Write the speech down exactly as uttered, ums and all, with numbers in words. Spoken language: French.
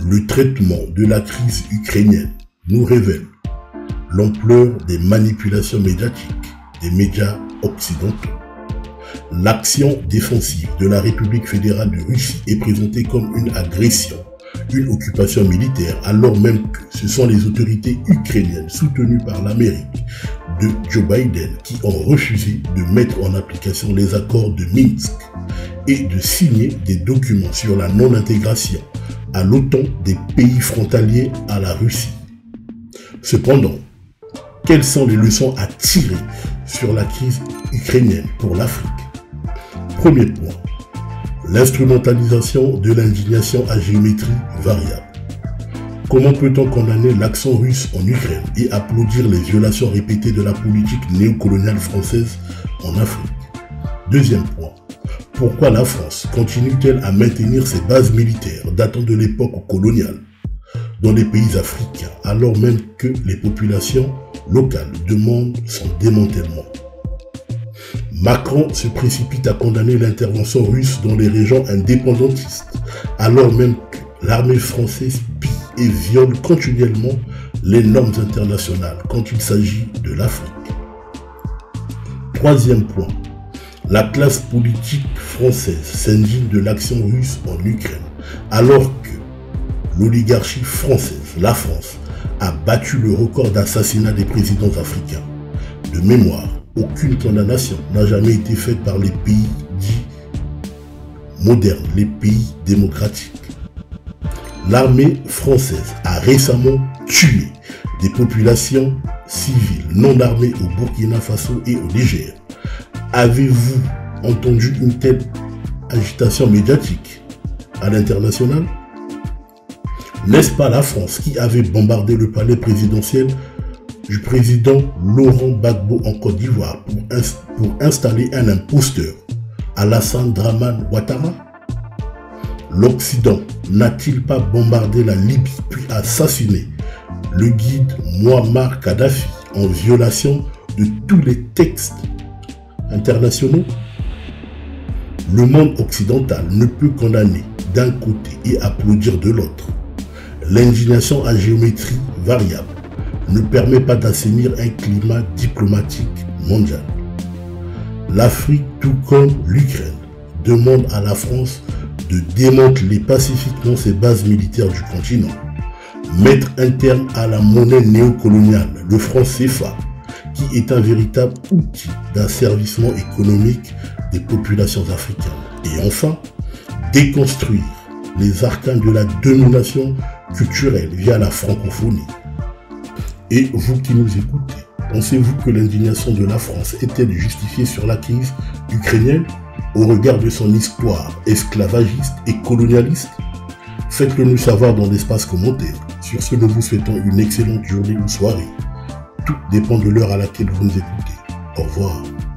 Le traitement de la crise ukrainienne nous révèle l'ampleur des manipulations médiatiques des médias occidentaux. L'action défensive de la République fédérale de Russie est présentée comme une agression, une occupation militaire, alors même que ce sont les autorités ukrainiennes soutenues par l'Amérique de Joe Biden qui ont refusé de mettre en application les accords de Minsk et de signer des documents sur la non-intégration à l'OTAN des pays frontaliers à la Russie. Cependant, quelles sont les leçons à tirer sur la crise ukrainienne pour l'Afrique? Premier point, l'instrumentalisation de l'indignation à géométrie variable. Comment peut-on condamner l'action russe en Ukraine et applaudir les violations répétées de la politique néocoloniale française en Afrique? Deuxième point, pourquoi la France continue-t-elle à maintenir ses bases militaires datant de l'époque coloniale dans les pays africains, alors même que les populations locales demandent son démantèlement? Macron se précipite à condamner l'intervention russe dans les régions indépendantistes, alors même que l'armée française pille et viole continuellement les normes internationales quand il s'agit de l'Afrique. Troisième point, la classe politique française s'indigne de l'action russe en Ukraine, alors que l'oligarchie française, la France, a battu le record d'assassinat des présidents africains. De mémoire, aucune condamnation n'a jamais été faite par les pays dits modernes, les pays démocratiques. L'armée française a récemment tué des populations civiles non armées au Burkina Faso et au Niger. Avez-vous entendu une telle agitation médiatique à l'international? N'est-ce pas la France qui avait bombardé le palais présidentiel du président Laurent Gbagbo en Côte d'Ivoire pour, inst pour installer un imposteur, Alassane Dramane Ouattara? L'Occident n'a-t-il pas bombardé la Libye puis assassiné le guide Muammar Kadhafi en violation de tous les textes internationaux? Le monde occidental ne peut condamner d'un côté et applaudir de l'autre. L'indignation à géométrie variable ne permet pas d'assainir un climat diplomatique mondial. L'Afrique, tout comme l'Ukraine, demande à la France de démanteler pacifiquement ses bases militaires du continent, mettre un terme à la monnaie néocoloniale, le franc C F A, qui est un véritable outil d'asservissement économique des populations africaines. Et enfin, déconstruire les arcanes de la domination culturelle via la francophonie. Et vous qui nous écoutez, pensez-vous que l'indignation de la France est-elle justifiée sur la crise ukrainienne au regard de son histoire esclavagiste et colonialiste? Faites-le nous savoir dans l'espace commentaire. Sur ce, nous vous souhaitons une excellente journée ou soirée. Tout dépend de l'heure à laquelle vous nous écoutez. Au revoir.